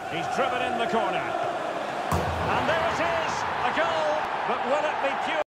He's driven in the corner. And there it is, a goal, but will it be pure?